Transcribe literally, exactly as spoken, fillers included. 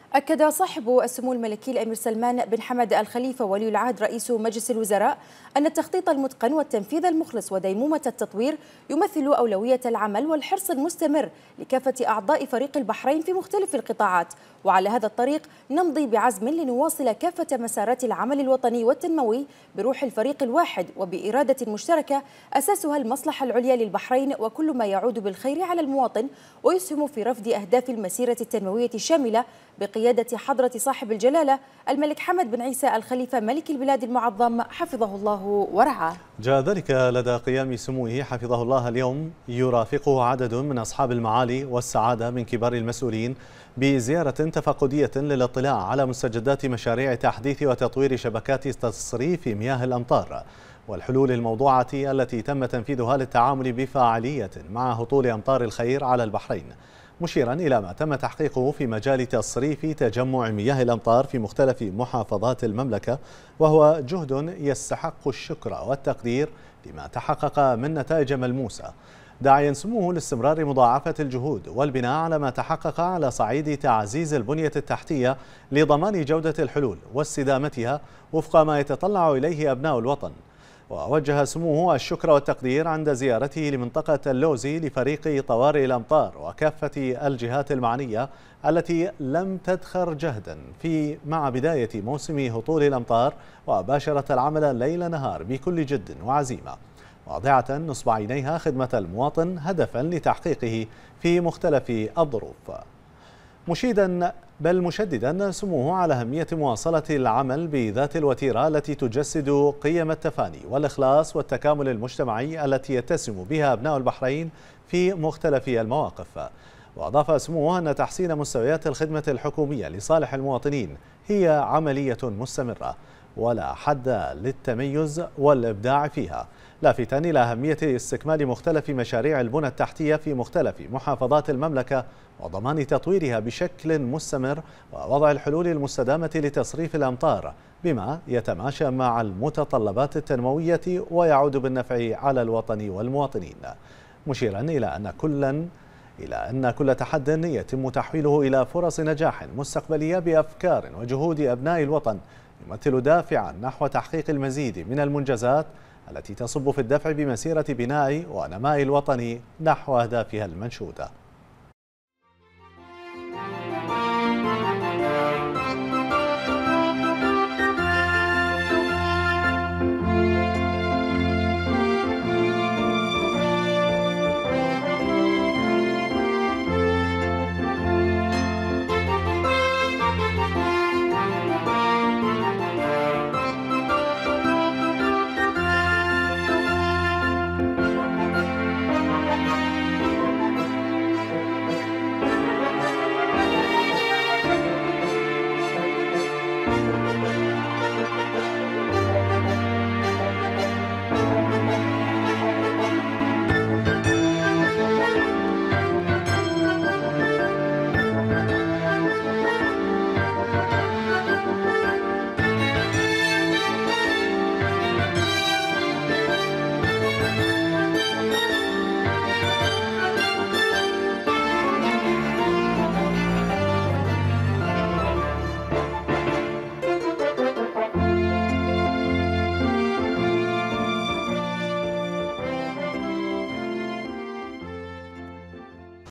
أكد صاحب السمو الملكي الأمير سلمان بن حمد الخليفة ولي العهد رئيس مجلس الوزراء أن التخطيط المتقن والتنفيذ المخلص وديمومة التطوير يمثل أولوية العمل والحرص المستمر لكافة أعضاء فريق البحرين في مختلف القطاعات، وعلى هذا الطريق نمضي بعزم لنواصل كافة مسارات العمل الوطني والتنموي بروح الفريق الواحد وبإرادة مشتركة أساسها المصلحة العليا للبحرين وكل ما يعود بالخير على المواطن ويسهم في رفض أهداف المسيرة التنموية الشاملة بقيادة حضرة صاحب الجلالة الملك حمد بن عيسى الخليفة ملك البلاد المعظم حفظه الله ورعاه. جاء ذلك لدى قيام سموه حفظه الله اليوم يرافقه عدد من أصحاب المعالي والسعادة من كبار المسؤولين بزيارة تفقدية للاطلاع على مستجدات مشاريع تحديث وتطوير شبكات تصريف مياه الأمطار والحلول الموضوعة التي تم تنفيذها للتعامل بفاعلية مع هطول أمطار الخير على البحرين، مشيرا إلى ما تم تحقيقه في مجال تصريف تجمع مياه الأمطار في مختلف محافظات المملكة، وهو جهد يستحق الشكر والتقدير لما تحقق من نتائج ملموسة، داعيا سموه لاستمرار مضاعفة الجهود والبناء على ما تحقق على صعيد تعزيز البنية التحتية لضمان جودة الحلول واستدامتها وفق ما يتطلع إليه أبناء الوطن. ووجه سموه الشكر والتقدير عند زيارته لمنطقة اللوزي لفريق طوارئ الأمطار وكافة الجهات المعنية التي لم تدخر جهدا في مع بداية موسم هطول الأمطار وباشرت العمل ليل نهار بكل جد وعزيمة، واضعة نصب عينيها خدمة المواطن هدفا لتحقيقه في مختلف الظروف، مشيدا بل مشددا سموه على أهمية مواصلة العمل بذات الوتيرة التي تجسد قيم التفاني والإخلاص والتكامل المجتمعي التي يتسم بها أبناء البحرين في مختلف المواقف. وأضاف سموه أن تحسين مستويات الخدمة الحكومية لصالح المواطنين هي عملية مستمرة ولا حد للتميز والإبداع فيها، لافتا إلى أهمية استكمال مختلف مشاريع البنى التحتية في مختلف محافظات المملكة وضمان تطويرها بشكل مستمر ووضع الحلول المستدامة لتصريف الأمطار بما يتماشى مع المتطلبات التنموية ويعود بالنفع على الوطن والمواطنين، مشيرا إلى أن كلا إلى أن كل تحد يتم تحويله إلى فرص نجاح مستقبلية بأفكار وجهود أبناء الوطن يمثل دافعا نحو تحقيق المزيد من المنجزات التي تصب في الدفع بمسيرة بناء ونماء الوطن نحو أهدافها المنشودة.